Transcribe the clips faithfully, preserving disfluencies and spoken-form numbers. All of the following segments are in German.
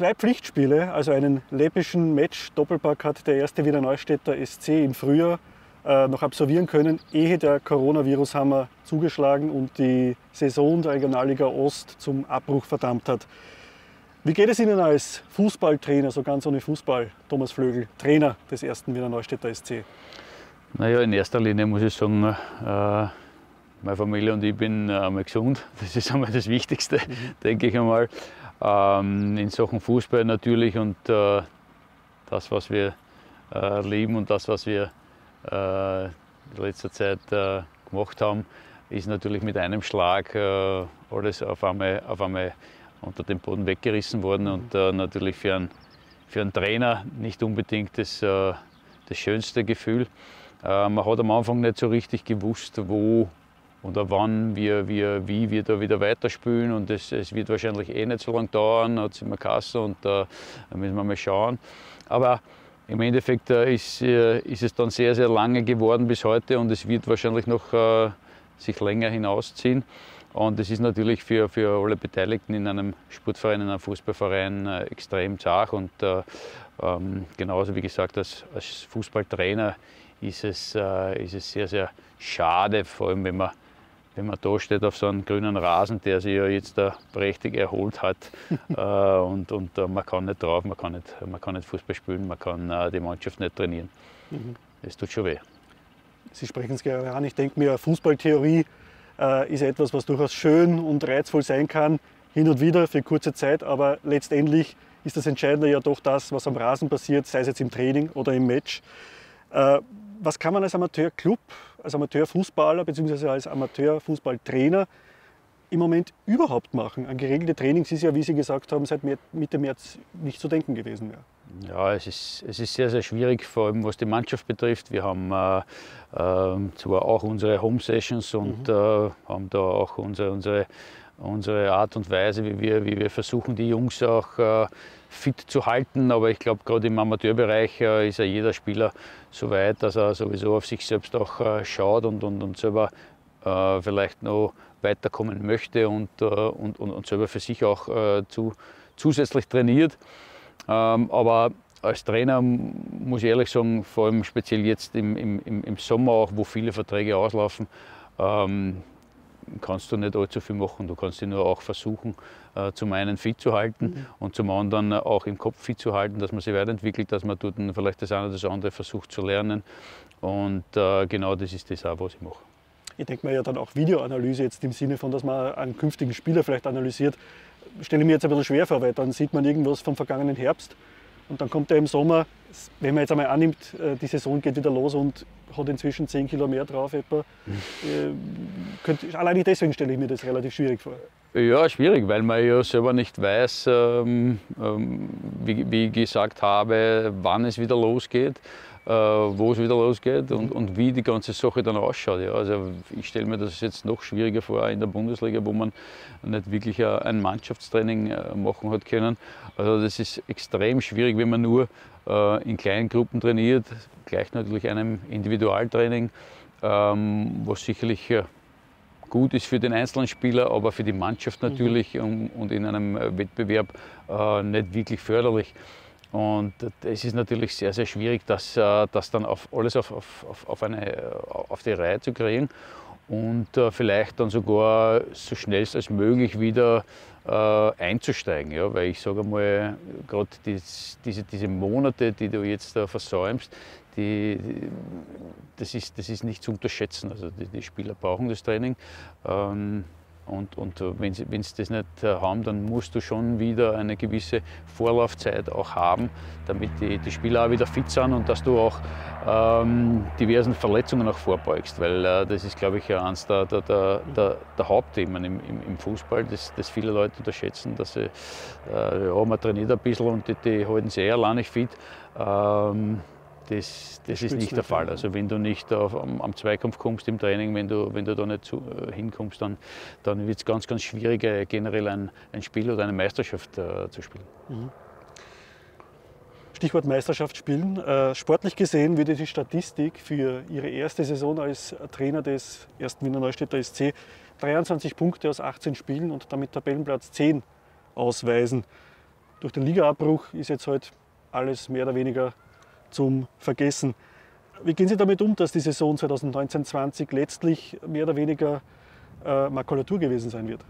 zwei Pflichtspiele, also einen läppischen Match-Doppelpack hat der erste Wiener Neustädter S C im Frühjahr äh, noch absolvieren können, ehe der Coronavirus-Hammer zugeschlagen und die Saison der Regionalliga Ost zum Abbruch verdammt hat. Wie geht es Ihnen als Fußballtrainer, so ganz ohne Fußball, Thomas Flögl, Trainer des ersten Wiener Neustädter S C? Naja, in erster Linie muss ich sagen, äh, meine Familie und ich bin äh, einmal gesund. Das ist einmal das Wichtigste, mhm. denke ich einmal. Ähm, in Sachen Fußball natürlich und äh, das, was wir äh, lieben und das, was wir äh, in letzter Zeit äh, gemacht haben, ist natürlich mit einem Schlag äh, alles auf einmal, auf einmal unter dem Boden weggerissen worden mhm. und äh, natürlich für einen, für einen Trainer nicht unbedingt das, äh, das schönste Gefühl. Äh, man hat am Anfang nicht so richtig gewusst, wo oder wann wir, wir, wie wir da wieder weiterspielen und es, es wird wahrscheinlich eh nicht so lange dauern, hat es immer Kasse und äh, da müssen wir mal schauen. Aber im Endeffekt äh, ist, äh, ist es dann sehr, sehr lange geworden bis heute und es wird wahrscheinlich noch äh, sich länger hinausziehen. Und das ist natürlich für, für alle Beteiligten in einem Sportverein, in einem Fußballverein äh, extrem zart und äh, ähm, genauso wie gesagt als, als Fußballtrainer ist es, äh, ist es sehr, sehr schade, vor allem wenn man Wenn man da steht auf so einem grünen Rasen, der sich ja jetzt da prächtig erholt hat äh, und, und äh, man kann nicht drauf, man kann nicht, man kann nicht Fußball spielen, man kann äh, die Mannschaft nicht trainieren. Mhm. Das tut schon weh. Sie sprechen es gerade an. Ich denke mir, Fußballtheorie äh, ist etwas, was durchaus schön und reizvoll sein kann, hin und wieder für kurze Zeit, aber letztendlich ist das Entscheidende ja doch das, was am Rasen passiert, sei es jetzt im Training oder im Match. Äh, Was kann man als Amateurclub, als Amateurfußballer bzw. als Amateurfußballtrainer im Moment überhaupt machen? An geregelte Trainings ist ja, wie Sie gesagt haben, seit Mitte März nicht zu denken gewesen mehr. Ja, es ist, es ist sehr, sehr schwierig, vor allem was die Mannschaft betrifft. Wir haben äh, äh, zwar auch unsere Home-Sessions und mhm. äh, haben da auch unsere, unsere, unsere Art und Weise, wie wir, wie wir versuchen, die Jungs auch äh, fit zu halten, aber ich glaube, gerade im Amateurbereich äh, ist ja jeder Spieler so weit, dass er sowieso auf sich selbst auch äh, schaut und, und, und selber äh, vielleicht noch weiterkommen möchte und, äh, und, und, und selber für sich auch äh, zu, zusätzlich trainiert. Ähm, aber als Trainer muss ich ehrlich sagen, vor allem speziell jetzt im, im, im Sommer auch, wo viele Verträge auslaufen, ähm, kannst du nicht allzu viel machen. Du kannst dich nur auch versuchen, äh, zum einen fit zu halten mhm. und zum anderen auch im Kopf fit zu halten, dass man sich weiterentwickelt, dass man dort vielleicht das eine oder das andere versucht zu lernen. Und äh, genau das ist das auch, was ich mache. Ich denke mir ja dann auch Videoanalyse jetzt im Sinne von, dass man einen künftigen Spieler vielleicht analysiert, stelle ich mir jetzt ein bisschen schwer vor, weil dann sieht man irgendwas vom vergangenen Herbst und dann kommt er im Sommer, wenn man jetzt einmal annimmt, die Saison geht wieder los und hat inzwischen zehn Kilo mehr drauf etwa. Mhm. Äh, allein deswegen stelle ich mir das relativ schwierig vor. Ja, schwierig, weil man ja selber nicht weiß, ähm, ähm, wie, wie ich gesagt habe, wann es wieder losgeht, äh, wo es wieder losgeht und, mhm. und wie die ganze Sache dann ausschaut. Ja, also ich stelle mir das jetzt noch schwieriger vor in der Bundesliga, wo man nicht wirklich ein Mannschaftstraining machen hat können. Also das ist extrem schwierig, wenn man nur äh, in kleinen Gruppen trainiert, gleich natürlich einem Individualtraining, ähm, was sicherlich äh, gut ist für den einzelnen Spieler, aber für die Mannschaft natürlich mhm. und, und in einem Wettbewerb äh, nicht wirklich förderlich. Und es ist natürlich sehr, sehr schwierig, das, äh, das dann auf, alles auf, auf, auf, eine, auf die Reihe zu kriegen und äh, vielleicht dann sogar so schnell als möglich wieder äh, einzusteigen. Ja? Weil ich sage einmal, gerade diese, diese Monate, die du jetzt äh, versäumst, Die, das, ist, das ist nicht zu unterschätzen. Also die, die Spieler brauchen das Training. Ähm, und und wenn, sie, wenn sie das nicht haben, dann musst du schon wieder eine gewisse Vorlaufzeit auch haben, damit die, die Spieler auch wieder fit sind und dass du auch ähm, diversen Verletzungen auch vorbeugst. Weil äh, das ist, glaube ich, eines der, der, der, der, der Hauptthemen im, im, im Fußball, das, das viele Leute unterschätzen. Dass sie, äh, ja, man trainiert ein bisschen und die, die halten sich eher alleine fit. Ähm, Das, das ist nicht der Fall. Also wenn du nicht auf, am, am Zweikampf kommst im Training, wenn du, wenn du da nicht zu, äh, hinkommst, dann, dann wird es ganz, ganz schwierig, äh, generell ein, ein Spiel oder eine Meisterschaft äh, zu spielen. Mhm. Stichwort Meisterschaft spielen. Äh, sportlich gesehen würde die Statistik für Ihre erste Saison als Trainer des ersten Wiener Neustädter S C dreiundzwanzig Punkte aus achtzehn Spielen und damit Tabellenplatz zehn ausweisen. durch den Ligaabbruch ist jetzt halt alles mehr oder weniger zum Vergessen. Wie gehen Sie damit um, dass die Saison zweitausendneunzehn zwanzig letztlich mehr oder weniger äh, Makulatur gewesen sein wird?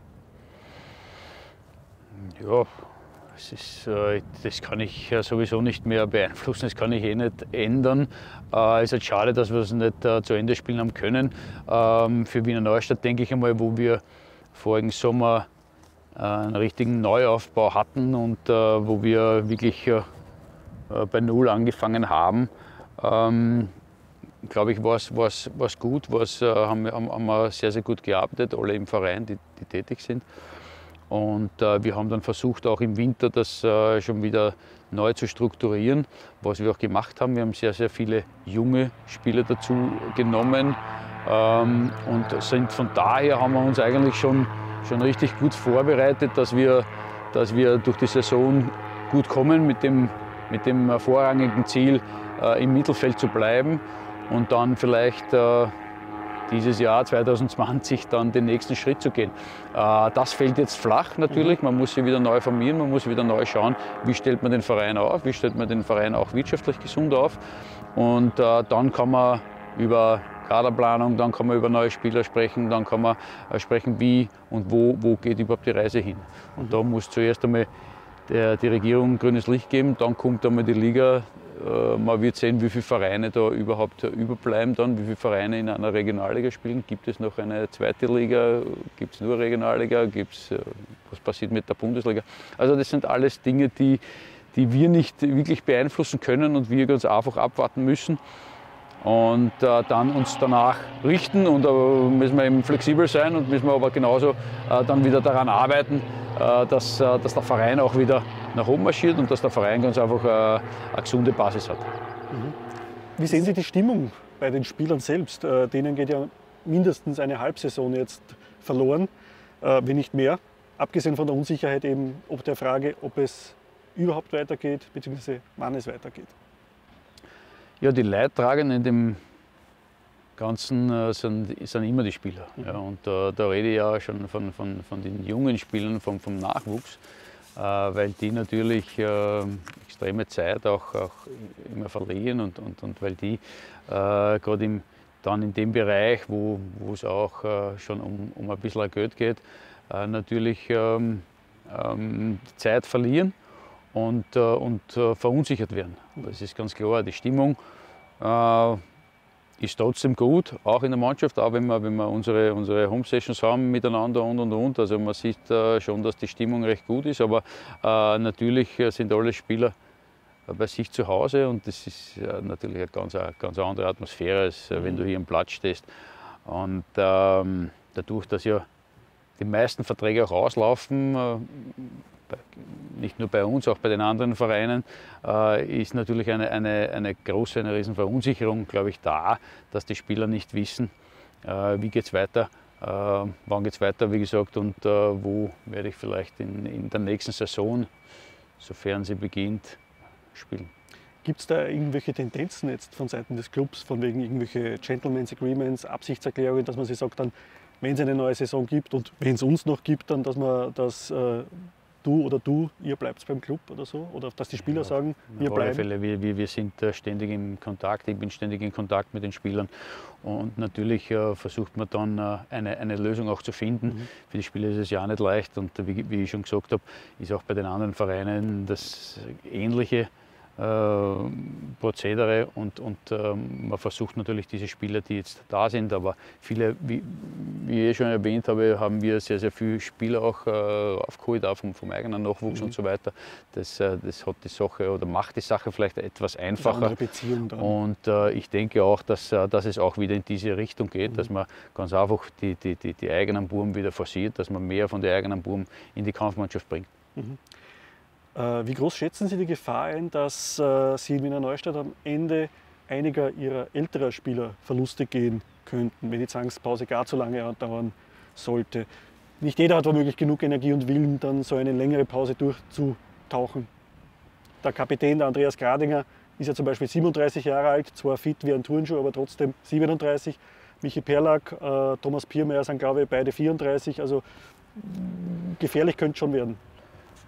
Ja, das, ist, äh, das kann ich äh, sowieso nicht mehr beeinflussen, das kann ich eh nicht ändern. Es ist halt schade, dass wir es nicht äh, zu Ende spielen haben können. Ähm, für Wiener Neustadt denke ich einmal, wo wir vorigen Sommer äh, einen richtigen Neuaufbau hatten und äh, wo wir wirklich äh, bei Null angefangen haben. Ähm, glaube ich, war es gut, war's, äh, haben, haben, haben wir sehr, sehr gut gearbeitet, alle im Verein, die, die tätig sind. Und äh, wir haben dann versucht, auch im Winter das äh, schon wieder neu zu strukturieren, was wir auch gemacht haben. Wir haben sehr, sehr viele junge Spieler dazu genommen ähm, und sind von daher haben wir uns eigentlich schon, schon richtig gut vorbereitet, dass wir, dass wir durch die Saison gut kommen mit dem, mit dem vorrangigen Ziel, äh, im Mittelfeld zu bleiben und dann vielleicht äh, dieses Jahr zweitausendzwanzig dann den nächsten Schritt zu gehen. Äh, das fällt jetzt flach natürlich, man muss sich wieder neu formieren, man muss wieder neu schauen, wie stellt man den Verein auf, wie stellt man den Verein auch wirtschaftlich gesund auf und äh, dann kann man über Kaderplanung, dann kann man über neue Spieler sprechen, dann kann man äh, sprechen, wie und wo, wo geht überhaupt die Reise hin. Und da muss zuerst einmal der, die Regierung grünes Licht geben, dann kommt einmal die Liga. Man wird sehen, wie viele Vereine da überhaupt überbleiben dann, wie viele Vereine in einer Regionalliga spielen. Gibt es noch eine zweite Liga? Gibt es nur Regionalliga? Gibt's, was passiert mit der Bundesliga? Also das sind alles Dinge, die, die wir nicht wirklich beeinflussen können und wir ganz einfach abwarten müssen. Und äh, dann uns danach richten und äh, müssen wir eben flexibel sein und müssen wir aber genauso äh, dann wieder daran arbeiten, äh, dass, äh, dass der Verein auch wieder nach oben marschiert und dass der Verein ganz einfach äh, eine gesunde Basis hat. Mhm. Wie sehen Sie die Stimmung bei den Spielern selbst? Äh, denen geht ja mindestens eine Halbsaison jetzt verloren, äh, wenn nicht mehr. Abgesehen von der Unsicherheit eben ob der Frage, ob es überhaupt weitergeht, beziehungsweise wann es weitergeht. Ja, die Leidtragenden in dem Ganzen äh, sind, sind immer die Spieler. Mhm. Ja, und äh, da rede ich ja schon von, von, von den jungen Spielern, vom, vom Nachwuchs, äh, weil die natürlich äh, extreme Zeit auch, auch immer verlieren und, und, und weil die äh, gerade dann in dem Bereich, wo, wo es auch äh, schon um, um ein bisschen Geld geht, äh, natürlich ähm, ähm, Zeit verlieren. Und, äh, und äh, verunsichert werden. Das ist ganz klar. Die Stimmung äh, ist trotzdem gut, auch in der Mannschaft, auch wenn wir, wenn wir unsere, unsere Home-Sessions haben miteinander und und und. Also man sieht äh, schon, dass die Stimmung recht gut ist, aber äh, natürlich sind alle Spieler bei sich zu Hause und das ist äh, natürlich eine ganz, eine ganz andere Atmosphäre, als äh, wenn du hier am Platz stehst. Und ähm, dadurch, dass ja die meisten Verträge auch auslaufen, äh, nicht nur bei uns, auch bei den anderen Vereinen, äh, ist natürlich eine, eine, eine große, eine riesen Verunsicherung, glaube ich, da, dass die Spieler nicht wissen, äh, wie geht es weiter, äh, wann geht es weiter, wie gesagt, und äh, wo werde ich vielleicht in, in der nächsten Saison, sofern sie beginnt, spielen. Gibt es da irgendwelche Tendenzen jetzt von Seiten des Clubs, von wegen irgendwelche Gentlemen's Agreements, Absichtserklärungen, dass man sich sagt, dann, wenn es eine neue Saison gibt und wenn es uns noch gibt, dann, dass man das äh, du oder du, ihr bleibt beim Club oder so? Oder dass die Spieler ja, sagen, wir bleiben? Auf alle Fälle, wir, wir, wir sind ständig in Kontakt, ich bin ständig in Kontakt mit den Spielern und natürlich äh, versucht man dann äh, eine, eine Lösung auch zu finden. Mhm. Für die Spieler ist es ja auch nicht leicht und wie, wie ich schon gesagt habe, ist auch bei den anderen Vereinen das Ähnliche. Äh, Prozedere und, und ähm, man versucht natürlich diese Spieler, die jetzt da sind, aber viele, wie, wie ich schon erwähnt habe, haben wir sehr, sehr viele Spieler auch äh, aufgeholt, auch vom, vom eigenen Nachwuchs mhm. und so weiter. Das, äh, das hat die Sache oder macht die Sache vielleicht etwas einfacher. Eine Beziehung dann. Und äh, ich denke auch, dass, äh, dass es auch wieder in diese Richtung geht, mhm. dass man ganz einfach die, die, die, die eigenen Buben wieder forciert, dass man mehr von den eigenen Buben in die Kampfmannschaft bringt. Mhm. Wie groß schätzen Sie die Gefahr ein, dass äh, Sie in Wiener Neustadt am Ende einiger Ihrer älterer Spieler Verluste gehen könnten, wenn die Zwangspause gar zu lange dauern sollte? Nicht jeder hat womöglich genug Energie und Willen, dann so eine längere Pause durchzutauchen. Der Kapitän, der Andreas Gradinger, ist ja zum Beispiel siebenunddreißig Jahre alt, zwar fit wie ein Turnschuh, aber trotzdem siebenunddreißig. Michi Perlak, äh, Thomas Piermeier sind, glaube ich, beide vierunddreißig. Also gefährlich könnte es schon werden.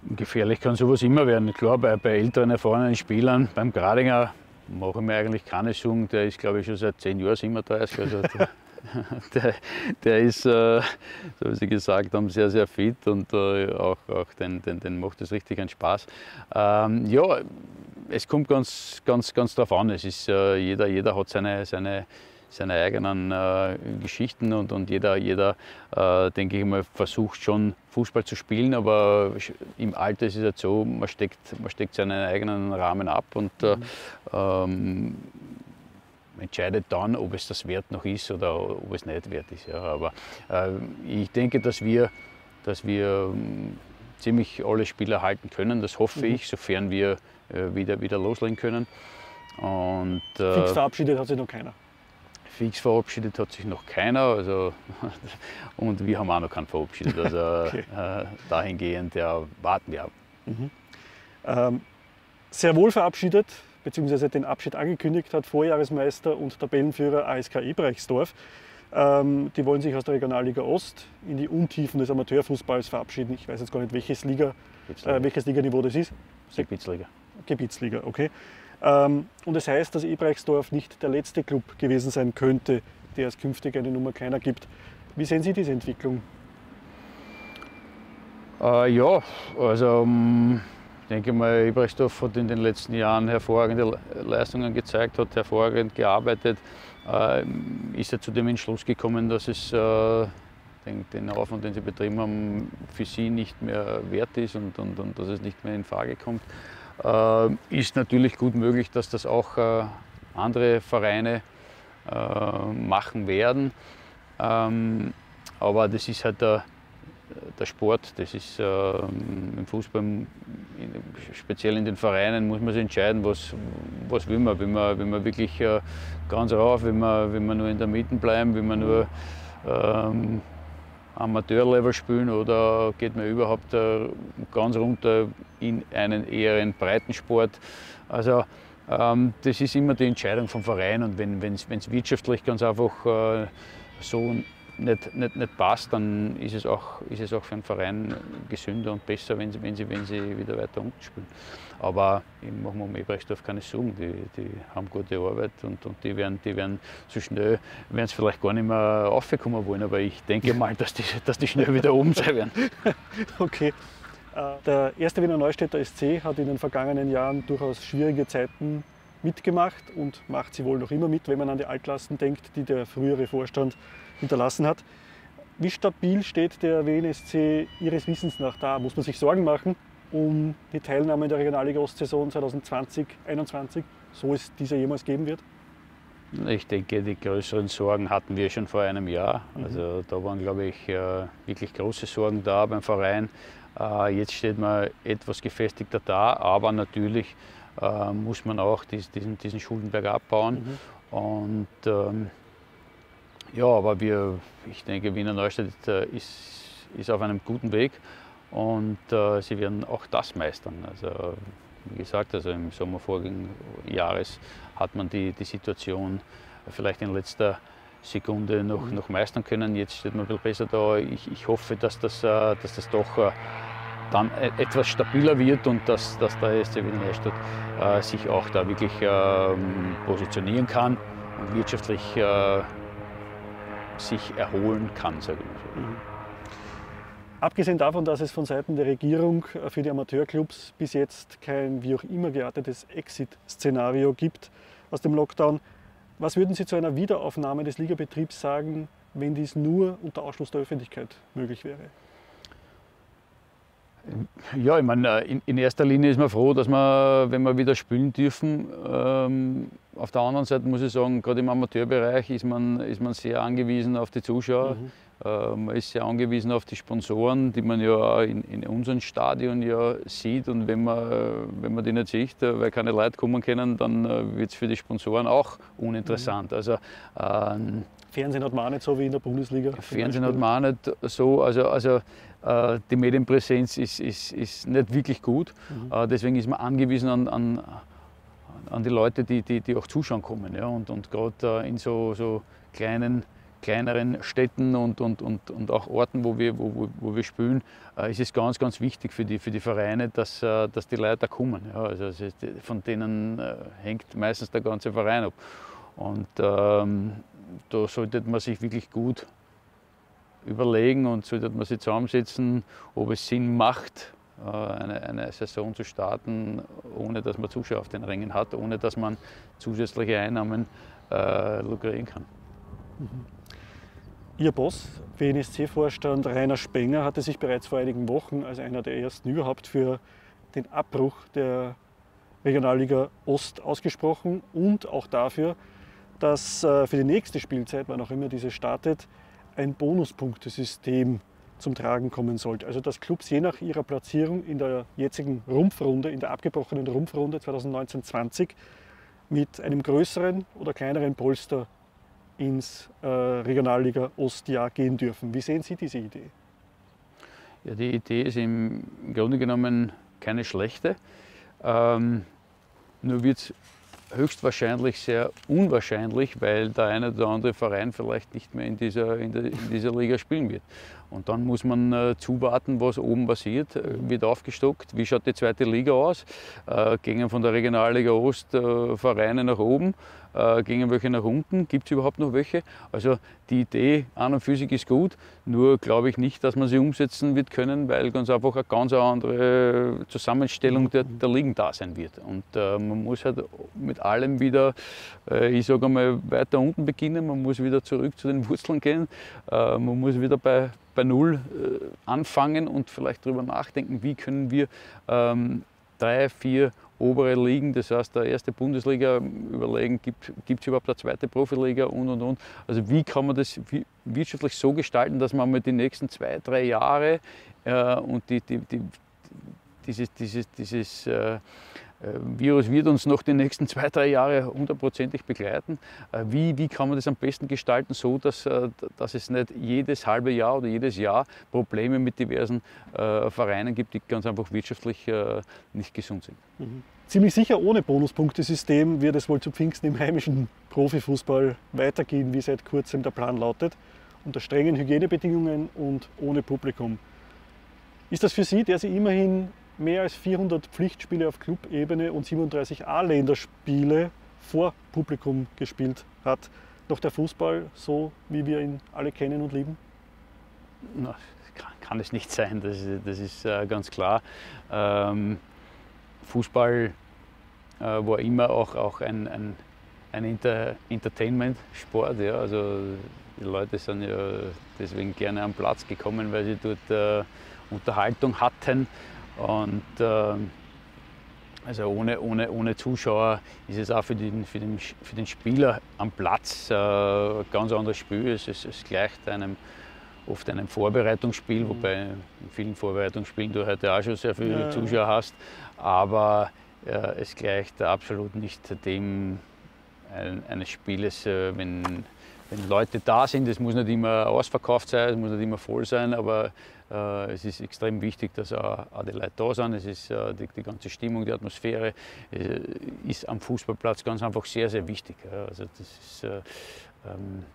Gefährlich kann sowas immer werden. Klar, bei, bei älteren, erfahrenen Spielern, beim Gradinger mache ich mir eigentlich keine Sorgen. Der ist, glaube ich, schon seit zehn Jahren siebenunddreißig. Also der, der, der ist, äh, so wie Sie gesagt haben, sehr, sehr fit und äh, auch, auch den, den, den macht es richtig einen Spaß. Ähm, ja, es kommt ganz, ganz, ganz darauf an. Es ist, äh, jeder, jeder hat seine, seine seine eigenen äh, Geschichten und, und jeder, jeder äh, denke ich mal, versucht schon Fußball zu spielen, aber im Alter ist es halt so, man steckt, man steckt seinen eigenen Rahmen ab und äh, ähm, entscheidet dann, ob es das wert noch ist oder ob es nicht wert ist. Ja. Aber äh, ich denke, dass wir, dass wir ähm, ziemlich alle Spieler halten können, das hoffe mhm. ich, sofern wir äh, wieder, wieder loslegen können. Und, äh, Fix verabschiedet hat sich noch keiner. Fix verabschiedet hat sich noch keiner, also, und wir haben auch noch keinen verabschiedet. Also okay. äh, dahingehend ja, warten wir ab. Mhm. Ähm, sehr wohl verabschiedet, beziehungsweise den Abschied angekündigt hat Vorjahresmeister und Tabellenführer A S K Ebrechtsdorf. Ähm, die wollen sich aus der Regionalliga Ost in die Untiefen des Amateurfußballs verabschieden. Ich weiß jetzt gar nicht, welches, Liga, äh, welches Liganiveau das ist. Gebietsliga. Gebietsliga, okay. Und es das heißt, dass Ebrechtsdorf nicht der letzte Club gewesen sein könnte, der es künftig eine Nummer kleiner gibt. Wie sehen Sie diese Entwicklung? Äh, ja, also ich denke mal, Ebrechtsdorf hat in den letzten Jahren hervorragende Leistungen gezeigt, hat hervorragend gearbeitet, äh, ist ja zu dem Entschluss gekommen, dass es äh, den, den Aufwand, den sie betrieben haben, für sie nicht mehr wert ist und, und, und dass es nicht mehr in Frage kommt. Äh, ist natürlich gut möglich, dass das auch äh, andere Vereine äh, machen werden. Ähm, aber das ist halt der, der Sport, das ist äh, im Fußball, in, speziell in den Vereinen, muss man sich entscheiden, was, was will man. Will man, will man wirklich äh, ganz rauf, will man, will man nur in der Mitte bleiben, will man nur ähm, Amateurlevel spielen oder geht man überhaupt äh, ganz runter in einen eher einen Breitensport. Also ähm, das ist immer die Entscheidung vom Verein und wenn es wirtschaftlich ganz einfach äh, so nicht, nicht, nicht passt, dann ist es, auch, ist es auch für einen Verein gesünder und besser, wenn sie, wenn sie, wenn sie wieder weiter unten spielen. Aber ich mache mir um Ebrechtsdorf keine Sorgen, die, die haben gute Arbeit und, und die, werden, die werden so schnell, werden es vielleicht gar nicht mehr raufkommen wollen, aber ich denke mal, dass die, dass die schnell wieder oben sein werden. Okay. Der erste Wiener Neustädter S C hat in den vergangenen Jahren durchaus schwierige Zeiten mitgemacht und macht sie wohl noch immer mit, wenn man an die Altlasten denkt, die der frühere Vorstand hinterlassen hat. Wie stabil steht der W N S C Ihres Wissens nach da? Muss man sich Sorgen machen um die Teilnahme in der Regionalliga Ostsaison zwanzig zwanzig einundzwanzig, so es diese jemals geben wird? Ich denke, die größeren Sorgen hatten wir schon vor einem Jahr. Also da waren, glaube ich, wirklich große Sorgen da beim Verein. Jetzt steht man etwas gefestigter da, aber natürlich muss man auch diesen, diesen Schuldenberg abbauen. Mhm. Und ähm, ja, aber wir, ich denke, Wiener Neustadt ist, ist auf einem guten Weg und äh, sie werden auch das meistern. Also, wie gesagt, also im Sommer vorigen Jahres hat man die, die Situation vielleicht in letzter Sekunde noch, noch meistern können. Jetzt steht man ein bisschen besser da. Ich, ich hoffe, dass das, dass das doch dann etwas stabiler wird und dass, dass der S C Wiener Neustadt äh, sich auch da wirklich äh, positionieren kann und wirtschaftlich äh, sich erholen kann, sage ich mal. Mhm. Abgesehen davon, dass es von Seiten der Regierung für die Amateurclubs bis jetzt kein wie auch immer geartetes Exit-Szenario gibt aus dem Lockdown, was würden Sie zu einer Wiederaufnahme des Ligabetriebs sagen, wenn dies nur unter Ausschluss der Öffentlichkeit möglich wäre? Ja, ich meine, in, in erster Linie ist man froh, dass wir, wenn wir wieder spielen dürfen. Ähm, auf der anderen Seite muss ich sagen, gerade im Amateurbereich ist man, ist man sehr angewiesen auf die Zuschauer. Mhm. Äh, man ist sehr angewiesen auf die Sponsoren, die man ja in, in unserem Stadion ja sieht. Und wenn man, wenn man die nicht sieht, weil keine Leute kommen können, dann wird es für die Sponsoren auch uninteressant. Mhm. Also, ähm, Fernsehen hat man auch nicht so wie in der Bundesliga. Fernsehen hat man auch nicht so. Also, also äh, die Medienpräsenz ist, ist, ist nicht wirklich gut. Mhm. Äh, deswegen ist man angewiesen an, an, an die Leute, die, die, die auch zuschauen kommen. Ja? Und, und gerade äh, in so, so kleinen kleineren Städten und, und, und, und auch Orten, wo wir, wo, wo wir spielen, äh, ist es ganz, ganz wichtig für die, für die Vereine, dass, äh, dass die Leute da kommen. Ja, also es ist, von denen äh, hängt meistens der ganze Verein ab. Und ähm, da sollte man sich wirklich gut überlegen und sollte man sich zusammensetzen, ob es Sinn macht, äh, eine, eine Saison zu starten, ohne dass man Zuschauer auf den Rängen hat, ohne dass man zusätzliche Einnahmen äh, lukrieren kann. Mhm. Ihr Boss, W N S C-Vorstand Rainer Spenger, hatte sich bereits vor einigen Wochen als einer der ersten überhaupt für den Abbruch der Regionalliga Ost ausgesprochen und auch dafür, dass für die nächste Spielzeit, wann auch immer diese startet, ein Bonuspunktesystem zum Tragen kommen sollte. Also dass Clubs je nach ihrer Platzierung in der jetzigen Rumpfrunde, in der abgebrochenen Rumpfrunde zweitausendneunzehn zwanzig mit einem größeren oder kleineren Polster ins äh, Regionalliga Ostjahr gehen dürfen. Wie sehen Sie diese Idee? Ja, die Idee ist im Grunde genommen keine schlechte. Ähm, nur wird es höchstwahrscheinlich sehr unwahrscheinlich, weil der eine oder andere Verein vielleicht nicht mehr in dieser, in der, in dieser Liga spielen wird. Und dann muss man äh, zuwarten, was oben passiert. Äh, wird aufgestockt, wie schaut die zweite Liga aus? Äh, gehen von der Regionalliga Ost äh, Vereine nach oben? Äh, gehen welche nach unten? Gibt es überhaupt noch welche? Also die Idee an und für sich ist gut, nur glaube ich nicht, dass man sie umsetzen wird können, weil ganz einfach eine ganz andere Zusammenstellung der, der Ligen da sein wird. Und äh, man muss halt mit allem wieder, äh, ich sage einmal, weiter unten beginnen, man muss wieder zurück zu den Wurzeln gehen, äh, man muss wieder bei, bei Null äh, anfangen und vielleicht darüber nachdenken, wie können wir ähm, drei, vier obere Ligen, das heißt der erste Bundesliga, überlegen, gibt es überhaupt eine zweite Profiliga und und und. Also wie kann man das wirtschaftlich so gestalten, dass man mit die nächsten zwei, drei Jahre äh, und die, die, die, dieses, dieses, dieses äh, Virus wird uns noch die nächsten zwei, drei Jahre hundertprozentig begleiten. Wie, wie kann man das am besten gestalten, so dass, dass es nicht jedes halbe Jahr oder jedes Jahr Probleme mit diversen äh, Vereinen gibt, die ganz einfach wirtschaftlich äh, nicht gesund sind. Mhm. Ziemlich sicher ohne Bonuspunktesystem wird es wohl zu Pfingsten im heimischen Profifußball weitergehen, wie seit kurzem der Plan lautet, unter strengen Hygienebedingungen und ohne Publikum. Ist das für Sie, der Sie immerhin mehr als vierhundert Pflichtspiele auf Clubebene und siebenunddreißig A-Länderspiele vor Publikum gespielt hat, noch der Fußball so, wie wir ihn alle kennen und lieben? Na, kann, kann es nicht sein, das, das ist äh, ganz klar. Ähm, Fußball äh, war immer auch, auch ein, ein, ein Inter Entertainment-Sport. Ja? Also die Leute sind ja deswegen gerne am Platz gekommen, weil sie dort äh, Unterhaltung hatten. Und äh, also ohne, ohne, ohne Zuschauer ist es auch für den, für den, für den Spieler am Platz äh, ein ganz anderes Spiel. Es, es, es gleicht einem, oft einem Vorbereitungsspiel, mhm. wobei in vielen Vorbereitungsspielen du heute auch schon sehr viele ja. Zuschauer hast. Aber äh, es gleicht absolut nicht dem ein, eines Spieles, äh, wenn, wenn Leute da sind. Es muss nicht immer ausverkauft sein, es muss nicht immer voll sein, aber äh, es ist extrem wichtig, dass auch, auch die Leute da sind. Es ist äh, die, die ganze Stimmung, die Atmosphäre äh, ist am Fußballplatz ganz einfach sehr, sehr wichtig. Ja. Also das ist, äh, ähm,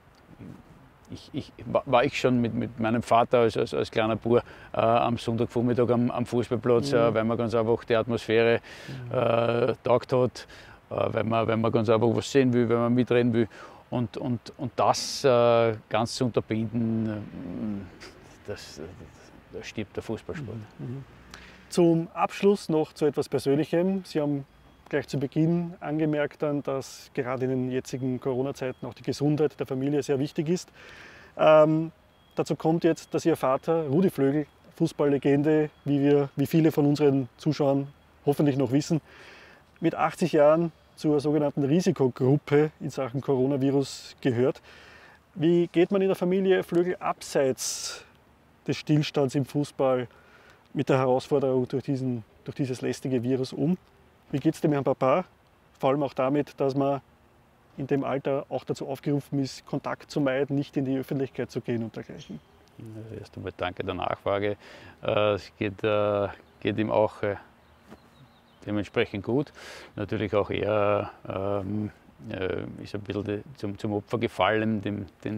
ich, ich, war ich schon mit, mit meinem Vater als, als, als kleiner Bub äh, am Sonntagvormittag am, am Fußballplatz, mhm. äh, weil man ganz einfach die Atmosphäre äh, taugt hat, äh, weil, man, weil man ganz einfach was sehen will, weil man mitreden will. Und, und, und das äh, ganz zu unterbinden, das, da stirbt der Fußballsport. Mhm. Zum Abschluss noch zu etwas Persönlichem. Sie haben gleich zu Beginn angemerkt, dann, dass gerade in den jetzigen Corona-Zeiten auch die Gesundheit der Familie sehr wichtig ist. Ähm, dazu kommt jetzt, dass Ihr Vater, Rudi Flögl, Fußballlegende, wie, wir, wie viele von unseren Zuschauern hoffentlich noch wissen, mit achtzig Jahren zur sogenannten Risikogruppe in Sachen Coronavirus gehört. Wie geht man in der Familie Flögl abseits des Stillstands im Fußball mit der Herausforderung durch, diesen, durch dieses lästige Virus um? Wie geht es dem Herrn Papa? Vor allem auch damit, dass man in dem Alter auch dazu aufgerufen ist, Kontakt zu meiden, nicht in die Öffentlichkeit zu gehen und dergleichen. Erst einmal danke der Nachfrage. Es geht, geht ihm auch dementsprechend gut. Natürlich auch er ähm, ist ein bisschen zum, zum Opfer gefallen, dem, den,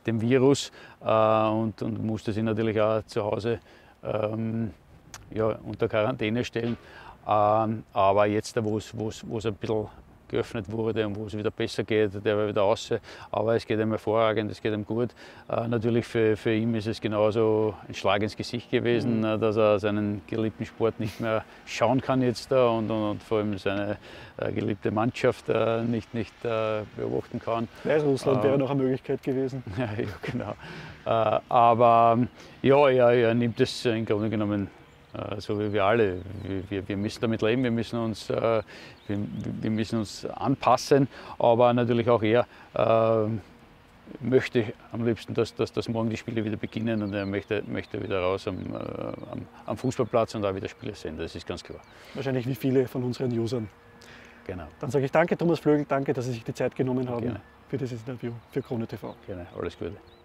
dem Virus äh, und, und musste sich natürlich auch zu Hause ähm, ja, unter Quarantäne stellen. Ähm, aber jetzt, wo es ein bisschen geöffnet wurde und wo es wieder besser geht, der war wieder raus. Aber es geht ihm hervorragend, es geht ihm gut. Äh, natürlich für, für ihn ist es genauso ein Schlag ins Gesicht gewesen, mhm. dass er seinen geliebten Sport nicht mehr schauen kann jetzt da und, und, und vor allem seine äh, geliebte Mannschaft äh, nicht, nicht äh, beobachten kann. Weißrussland äh, wäre noch eine Möglichkeit gewesen. ja, ja, genau. Äh, aber ja, er, er nimmt es im Grunde genommen so wie wir alle. Wir, wir müssen damit leben, wir müssen uns, äh, wir, wir müssen uns anpassen, aber natürlich auch er äh, möchte am liebsten, dass, dass, dass morgen die Spiele wieder beginnen und er möchte, möchte wieder raus am, äh, am, am Fußballplatz und auch wieder Spiele sehen, das ist ganz klar. Wahrscheinlich wie viele von unseren Usern. Genau. Dann sage ich danke Thomas Flögl, danke, dass Sie sich die Zeit genommen haben Gerne. für dieses Interview für Krone T V. Gerne, alles Gute.